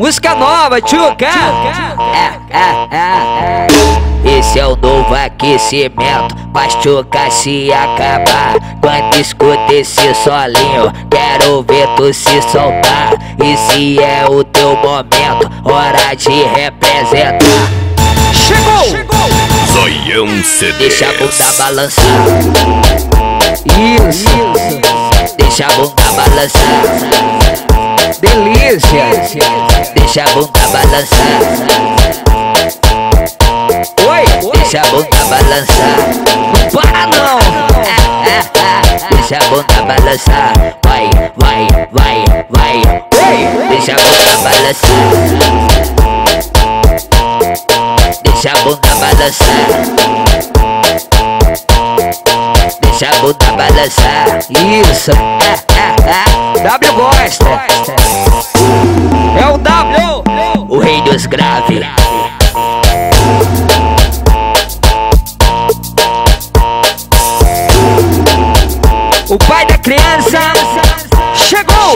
Música nova, tchuca. Esse é o novo aquecimento, pra tchuca se acabar. Quando escuta esse solinho, quero ver tu se soltar. Esse é o teu momento, hora de representar. Chegou! Zoião CD. Deixa a bunda balançar. Isso. Deixa a bunda balançar. Delícia. Deixa a bunda balançar. Oi. Deixa a bunda balançar. Não para não. Deixa a bunda balançar. Vai. Oi. Deixa a bunda balançar. Deixa a bunda balançar. Deixa a bunda balançar. Isso. W gosta. É o W. O rei dos graves. O pai da criança chegou.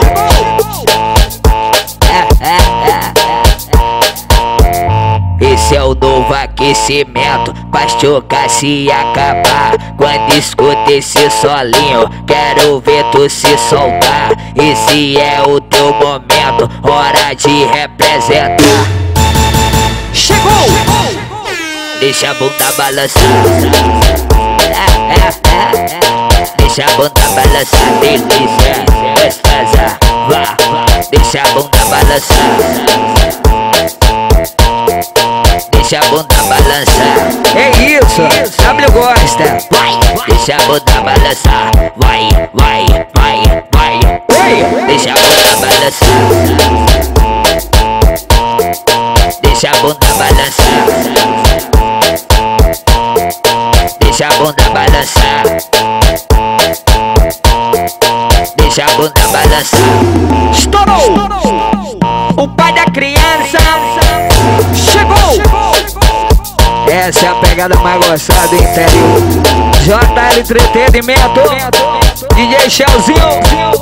Esse é o novo aquecimento, pra tchuca se acabar. Quando escuta esse solinho, quero ver tu se soltar. Esse é o teu momento, hora de representar. Chegou. Deixa a bunda balançar. Deixa a bunda balançar, delícia, gostosa. Vá, deixa a bunda balançar. Deixa a bunda balançar. É isso. W gosta. Vai, deixa a bunda balançar. Vai. Oi. Deixa a bunda balançar. Deixa a bunda balançar. Deixa a bunda balançar. Deixa a bunda balançar. Estourou. O pai da criança chegou. Essa é a pegada mais gostada do interior. JL Entretenimento, DJ Shellzinho.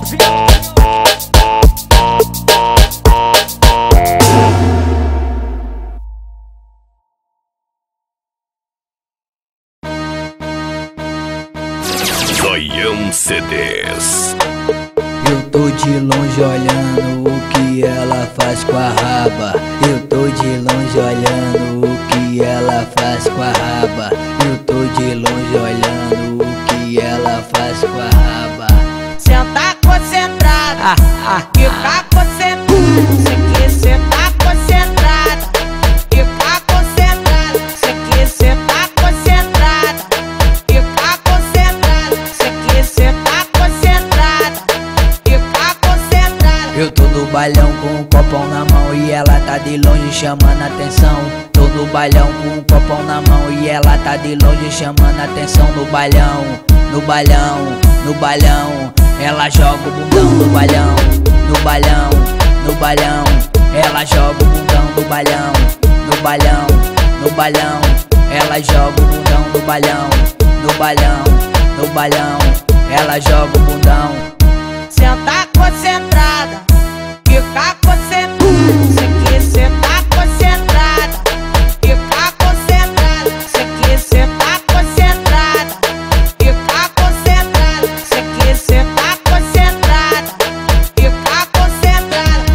Zoião CDs. Eu tô de longe olhando o que ela faz com a raba. Eu tô de longe olhando o que ela faz com a raba. Eu tô de longe olhando o que ela faz com a raba. Senta concentrada, fica concentrada. Cê que cê tá concentrada, fica concentrada. Cê que cê tá concentrada, fica concentrada. Cê que cê tá concentrada, fica concentrada. Eu tô no bailão com um copão na mão e ela tá de longe chamando atenção. Tô no bailão com um copão na mão e ela tá de longe chamando atenção. No bailão, no bailão, no bailão. Ela joga o bundão no bailão, no bailão, no bailão. Ela joga o bundão no bailão, no bailão, no bailão. Ela joga o bundão no bailão, no bailão, no bailão. Ela joga o bundão. Senta concentrada, fica concentrada. Cê que cê tá concentrada, fica concentrada. Cê que cê tá concentrada, fica concentrada. Cê que cê tá concentrada, fica concentrada.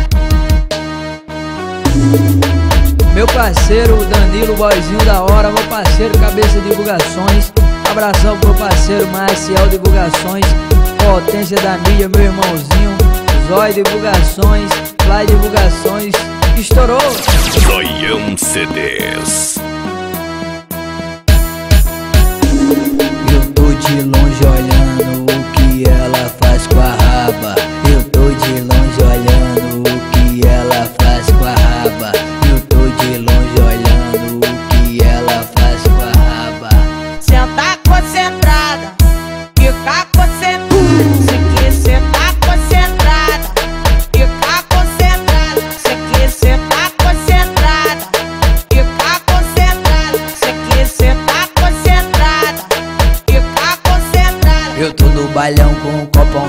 Meu parceiro Danilo, boyzinho da hora. Meu parceiro Cabeça Divulgações. Abração pro parceiro Marcial Divulgações. Potência da mídia, meu irmãozinho. Zói Divulgações, Fly Divulgações. Estourou! Zoião CDs. Eu tô de longe olhando o que ela faz com a raba. Eu tô de longe olhando o que ela faz com a raba. Eu tô de longe olhando o que ela faz com a raba. Senta concentrada, fica concentrada. Cê que cê tá concentrada, fica concentrada. Cê que cê tá concentrada, fica concentrada. Cê que cê tá concentrada, fica concentrada. Eu tô no bailão com um copão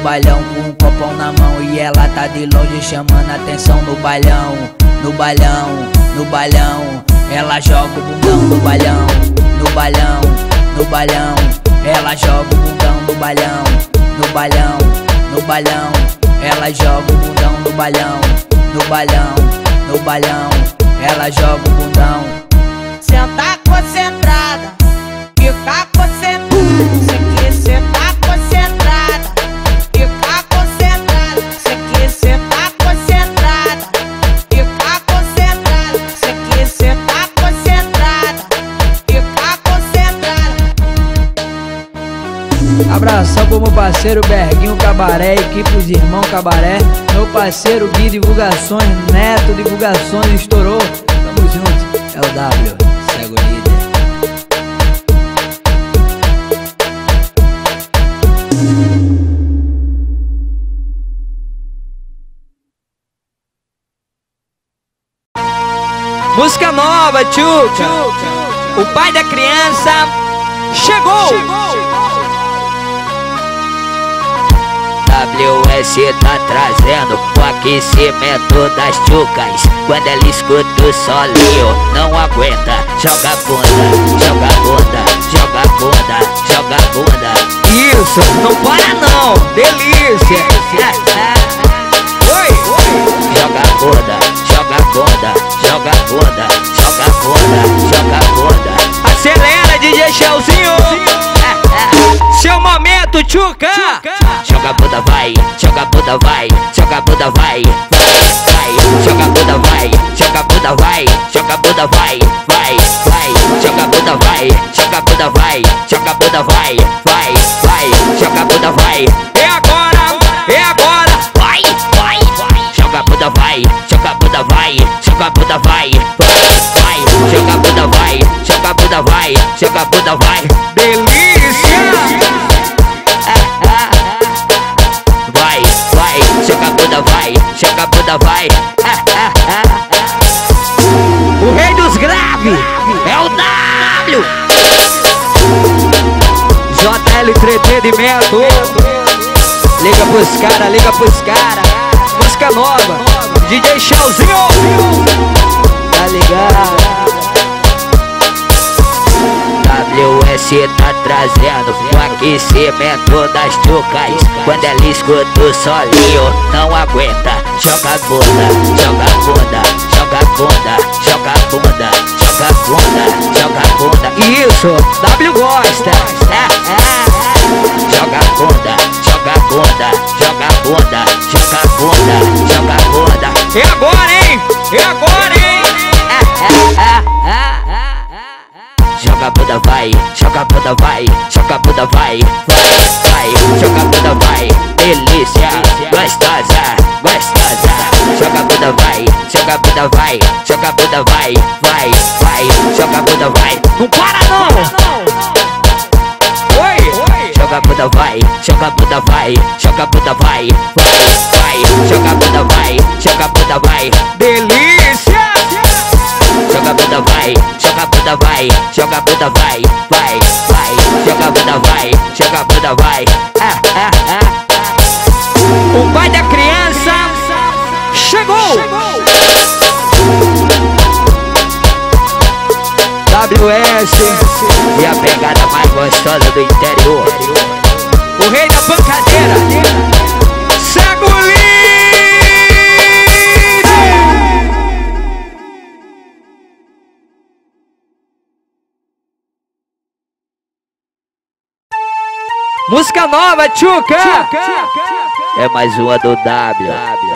bailão com um copão na mão e ela tá de longe chamando atenção no bailão, no bailão, no bailão. Ela joga o bundão no bailão, no bailão, no bailão. Ela joga o bundão no bailão, no bailão, no bailão. Ela joga o bundão no bailão, no bailão, no bailão. Ela joga o bundão. Senta concentrada, fica concentrada. Cê que cê tá concentrada, fica concentrada. Cê que cê tá concentrada, fica concentrada. Cê que cê tá concentrada, fica concentrada. Abração pro meu parceiro Berguinho Cabaré, equipe dos Irmãos Cabaré. Meu parceiro Gui Divulgações, Neto Divulgações, estourou. Tamo junto, é o W, cego líder. Música nova, Tchuca. O pai da criança chegou. WS tá trazendo o aquecimento das tchucas. Quando ela escuta o solinho, não aguenta. Joga bunda, joga bunda, joga bunda, joga bunda. Isso, não para não, delícia. Oi, joga bunda, joga bunda, joga bunda, joga bunda, joga bunda. Acelera, DJ Chelzinho. Seu momento, Tchuca. Joga bunda, vai, joga bunda, vai, joga bunda, vai, vai, joga bunda, vai, joga bunda, vai, joga bunda, vai, vai, joga bunda, vai, joga bunda, vai, joga bunda, vai, vai, joga bunda, vai. É agora, é agora. Vai, vai, joga bunda, vai, joga bunda, vai, joga bunda, vai, vai, joga bunda, vai, joga bunda, vai, joga bunda, vai. Delícia. Vai, vai, joga bunda, vai, joga bunda, vai. O rei dos graves É o W. JL Entretenimento. Liga pros cara, liga pros cara. Música nova, DJ Chelzinho. Tá ligado? WS tá trazendo o aquecimento das tchucas. Quando ela escuta o solinho, não aguenta. Joga bunda, joga bunda, joga bunda, joga bunda, joga bunda, joga bunda. Isso, W gosta. Joga bunda, joga bunda, joga bunda, joga bunda, joga bunda. É agora, hein? É agora, hein? Joga bunda, vai, joga bunda, vai, joga bunda, vai, vai, joga bunda, vai, delícia, gostosa, gostosa. Joga bunda, vai, joga bunda, vai, joga bunda, vai, vai, joga bunda, vai. Não para não! Oi! Joga bunda, vai, joga bunda, vai, joga bunda, vai, vai, joga bunda, vai, joga bunda, vai. Delícia! Joga bunda, vai, joga bunda, vai, joga bunda, vai, vai, joga bunda, vai, joga bunda, vai. O pai da criança chegou! WS E a pegada mais gostosa do interior. O rei da pancadeira, cego líder. Música nova, Tchuca. É mais uma do W.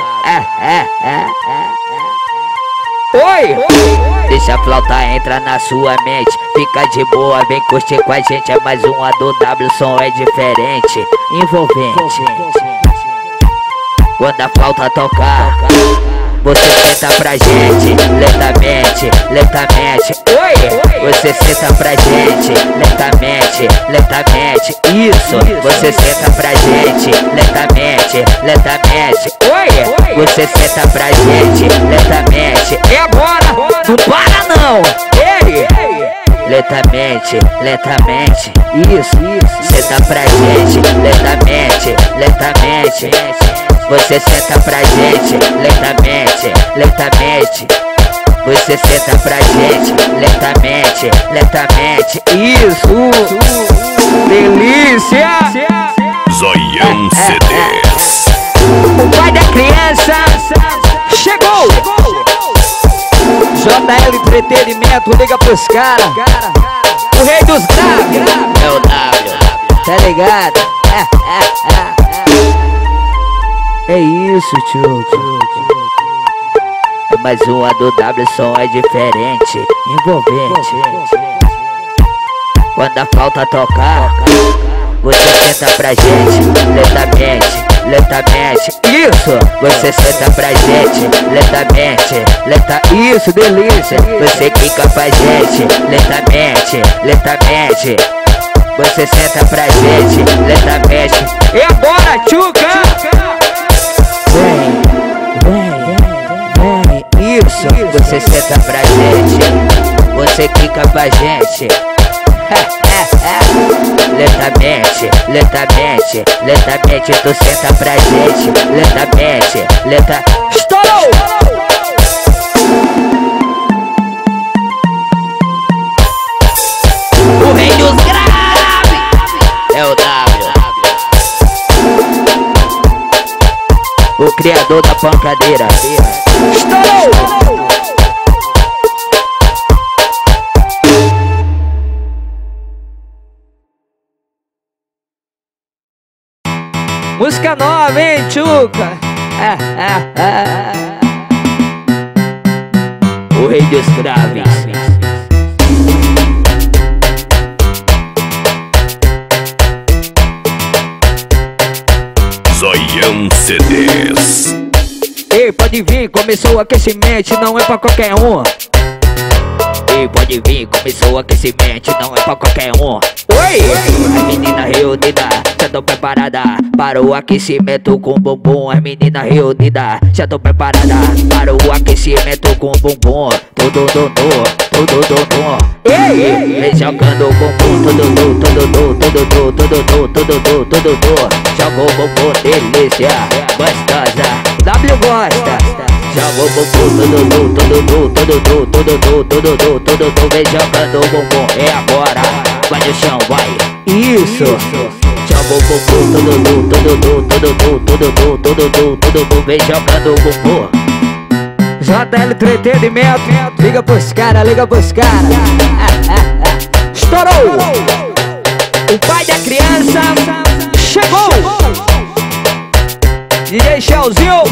Oi! Deixa a flauta entrar na sua mente. Fica de boa, vem curtir com a gente. É mais uma do W, o som é diferente, envolvente. Quando a flauta tocar, você senta pra gente, lentamente, lentamente. Oi! Você senta pra gente, lentamente, lentamente. Isso, você senta pra gente, lentamente, lentamente. Oi! Você senta pra gente, lentamente. É agora! Não para não! Ei! lentamente, lentamente. Isso, senta pra gente, lentamente, lentamente. Você senta pra gente, lentamente, lentamente. Você senta pra gente, lentamente, lentamente. Isso, delícia. Zoião CDs. O pai da criança chegou. JL Entretenimento, liga pros caras. O rei dos graves é o W, tá ligado? É isso, tio. Mas uma do W som é diferente, envolvente. Quando a flauta tocar, você senta pra gente, lentamente, lentamente. Isso, você senta pra gente, lentamente, isso, delícia. Você quica pra gente, lentamente, lentamente. Você senta pra gente, lentamente. E agora, tchuca? Vem. Isso, você senta pra gente, você quica pra gente. Lentamente, lentamente, lentamente, tu senta pra gente, lentamente, Estourou! O rei dos graves é o W, o criador da pancadeira. Estourou! Música nova, hein, tchuca? O rei dos graves. Zoião CDs. Ei, pode vir, começou o aquecimento, não é pra qualquer um. Ei, pode vir, começou o aquecimento, não é pra qualquer um. Oi! As meninas reunidas, já tô preparada para o aquecimento com bumbum. As meninas reunidas, já tô preparada para o aquecimento com bumbum. Tudo. Ei! Vem jogando o bumbum, tudo. Joga o bumbum, delícia, gostosa. W gosta. Joga o bumbum, tudo. Vem jogando o bumbum, é agora. Vai no chão, vai. Isso. Joga o bumbum, tudo. Vem jogando o bumbum. JL Entretenimento, liga pros caras. Estourou! O pai da criança chegou! DJ Shellzinho!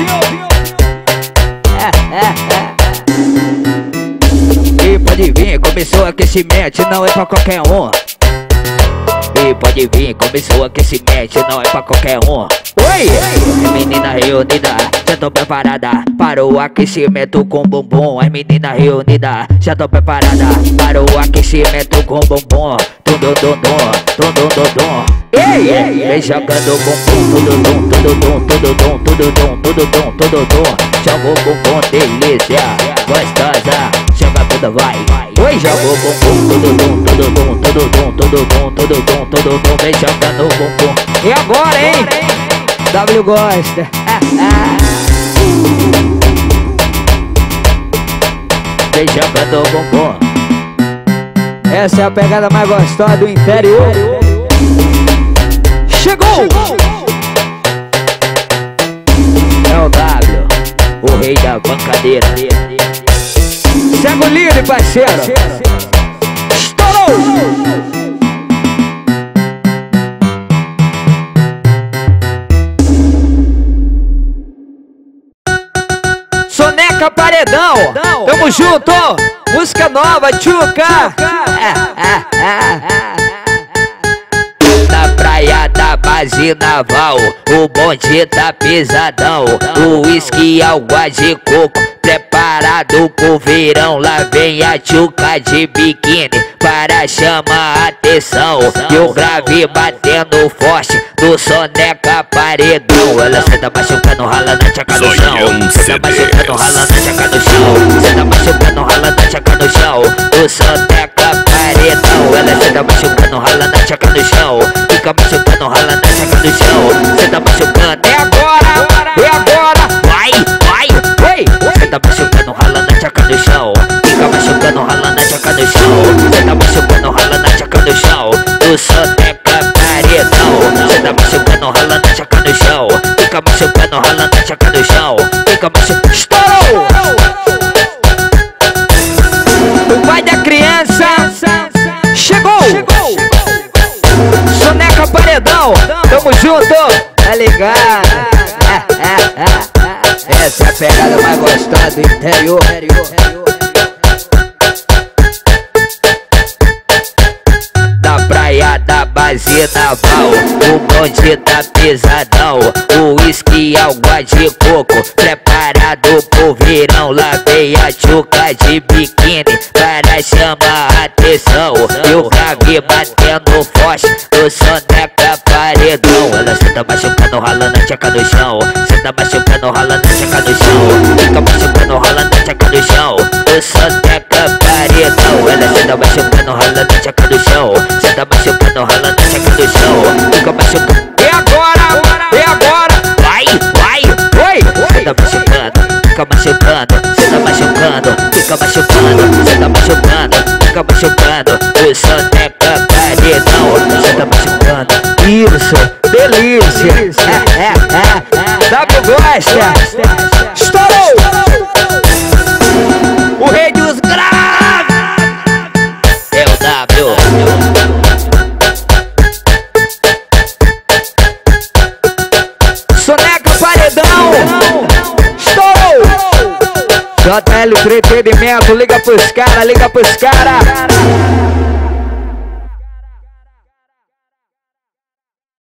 E pode vir, começou o aquecimento, não é pra qualquer um. E pode vir, começou o aquecimento, não é pra qualquer um. Oi! Menina reunida, já tô preparada para o aquecimento com bumbum. As meninas reunidas, já tô preparada para o aquecimento com bumbum. Tudo. Ei! Vem jogando o bumbum, tudo. Joga o bumbum, delícia, gostosa. Joga tudo, vai. Oi, joga o bumbum, tudo. Vem jogando o bumbum. E agora, hein? W gosta. Vem jogando o bumbum. Essa é a pegada mais gostosa do interior. Chegou! É o W, o rei da bancadeira. Segue o líder, parceiro. Estourou! Soneca Paredão, tamo junto! Música nova, tchuca! Na praia da base naval, o bonde tá pesadão. O uísque, água de coco, preparado pro verão. Lá vem a tchuca de biquíni para chamar a atenção. E o grave batendo forte do Soneca Paredão. Ela senta machucando, ralando a tchaca no chão. Senta machucando, ralando a tchaca no chão. Senta machucando, ralando a tchaca no chão. O Soneca Paredão. Ela cê tá machucando, rala na tchaca no chão. Fica machucando, rala na tchaca no chão. Cê tá machucando, é agora, vai, vai. Cê tá machucando, rala na tchaca no chão. Fica machucando, rala na tchaca no chão. Cê tá machucando, rala na tchaca no chão. Do Soneca Paredão. Cê tá machucando, rala na tchaca no chão. Fica machucando, rala na tchaca no chão. Fica machucando, estourou! O pai da criança chegou! Soneca Paredão, tamo junto, tá ligado? Essa é a pegada mais gostosa do interior. Da praia da base naval, o bonde tá pesadão. O uísque e água de coco, preparado pro verão. Lavei a tchuca de biquíni para chamar a atenção. E o Gabi batendo forte do Soneca Paredão. Ela cê tá machucando, ralando a tchaca no chão. Cê tá machucando, ralando a tchaca no chão. Fica machucando, ralando a tchaca no chão. Do Soneca Paredão. Ela cê tá machucando, ralando a tchaca no chão. Cê tá machucando, ralando a tchaca no chão. Fica machucando, é agora, vai, cê tá machucando, fica machucando, cê tá machucando, fica machucando, cê tá machucando, fica machucando. O Soneca Paredão, cê tá machucando. Isso, delícia, W gosta, estourou! O rei dos graves é o W. Soneca Paredão, estourou! JL3 Bebimento, liga pros cara.